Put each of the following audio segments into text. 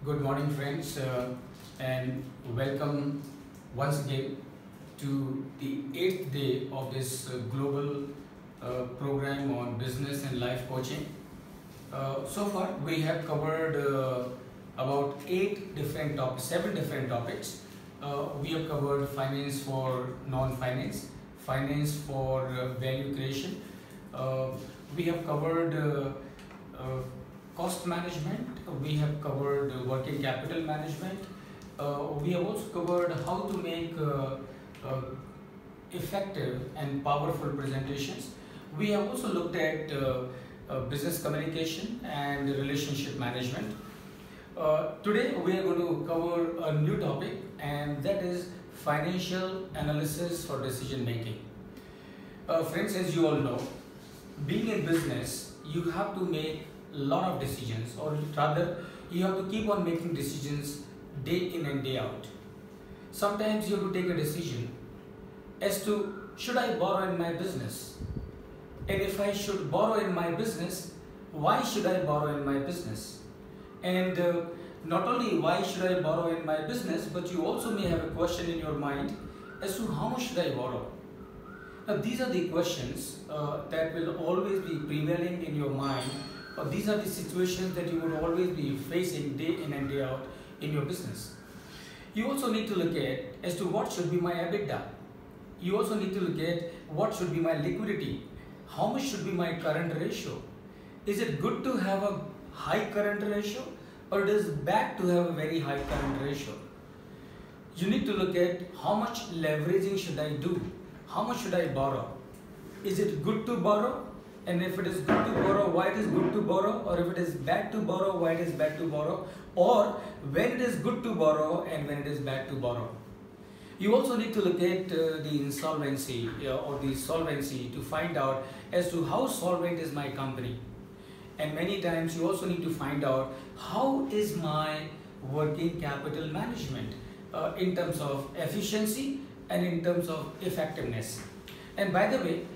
Good morning, friends, and welcome once again to the 8th day of this global program on business and life coaching. So far, we have covered about 7 different topics. We have covered finance for non-finance, finance for value creation. We have covered cost management, we have covered working capital management, we have also covered how to make effective and powerful presentations. We have also looked at business communication and relationship management. Today we are going to cover a new topic, and that is financial analysis for decision making. Friends, as you all know, being in business, you have to make lot of decisions, or rather you have to keep on making decisions day in and day out. Sometimes you have to take a decision as to, should I borrow in my business? And if I should borrow in my business, why should I borrow in my business? And not only why should I borrow in my business, but you also may have a question in your mind as to how much should I borrow? Now these are the questions that will always be prevailing in your mind. These are the situations that you will always be facing day in and day out in your business. You also need to look at as to what should be my EBITDA. You also need to look at what should be my liquidity. How much should be my current ratio? Is it good to have a high current ratio, or it is bad to have a very high current ratio? You need to look at how much leveraging should I do? How much should I borrow? Is it good to borrow? And if it is good to borrow, why it is good to borrow? Or if it is bad to borrow, why it is bad to borrow? Or when it is good to borrow and when it is bad to borrow. You also need to look at the insolvency or the solvency to find out as to how solvent is my company. And many times you also need to find out how is my working capital management in terms of efficiency and in terms of effectiveness. And by the way,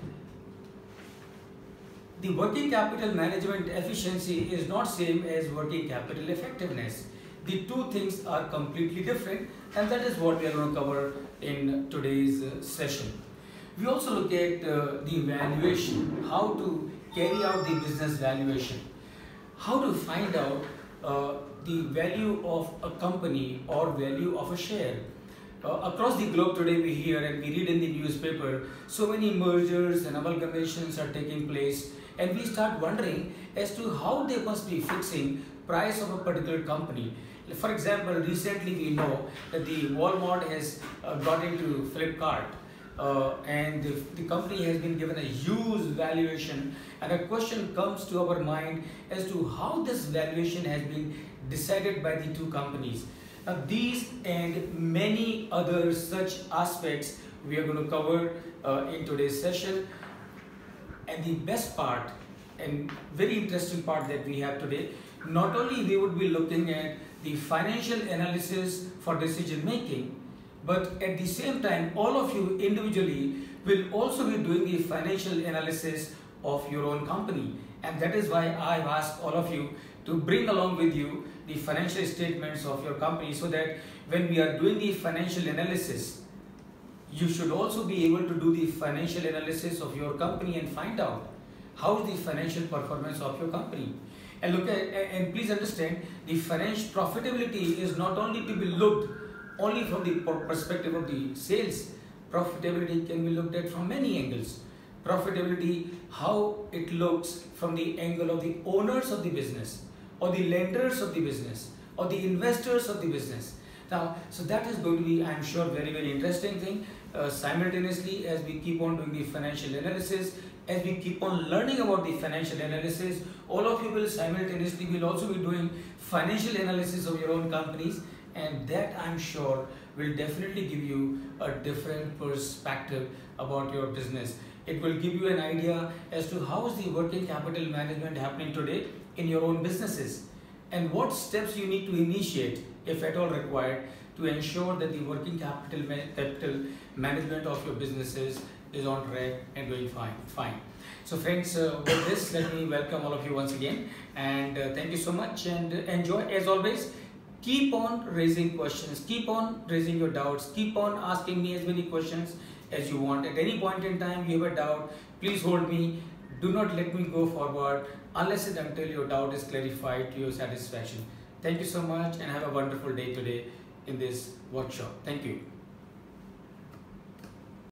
the working capital management efficiency is not same as working capital effectiveness. The two things are completely different, and that is what we are going to cover in today's session. We also look at the valuation, how to carry out the business valuation, how to find out the value of a company or value of a share. Across the globe today we hear and we read in the newspaper, so many mergers and amalgamations are taking place, and we start wondering as to how they must be fixing price of a particular company. For example, recently we know that the Walmart has got into Flipkart, and the company has been given a huge valuation, and a question comes to our mind as to how this valuation has been decided by the two companies. Now these and many other such aspects we are going to cover in today's session. And the best part and very interesting part that we have today, not only we would be looking at the financial analysis for decision making, but at the same time all of you individually will also be doing the financial analysis of your own company. And that is why I've asked all of you to bring along with you the financial statements of your company, so that when we are doing the financial analysis, you should also be able to do the financial analysis of your company and find out how is the financial performance of your company. And look at, and please understand, the financial profitability is not only to be looked only from the perspective of the sales. Profitability can be looked at from many angles. Profitability, how it looks from the angle of the owners of the business, or the lenders of the business, or the investors of the business. Now, so that is going to be, I am sure, very interesting thing. Simultaneously, as we keep on doing the financial analysis, as we keep on learning about the financial analysis, all of you will simultaneously will also be doing financial analysis of your own companies, and that I am sure will definitely give you a different perspective about your business. It will give you an idea as to how is the working capital management happening today in your own businesses, and what steps you need to initiate, if at all required, to ensure that the working capital management of your businesses is on track and doing fine. So friends, with this, let me welcome all of you once again, and thank you so much, and enjoy as always. Keep on raising questions, keep on raising your doubts, keep on asking me as many questions as you want. At any point in time you have a doubt, please hold me. Do not let me go forward unless and until your doubt is clarified to your satisfaction. Thank you so much and have a wonderful day today in this workshop. Thank you.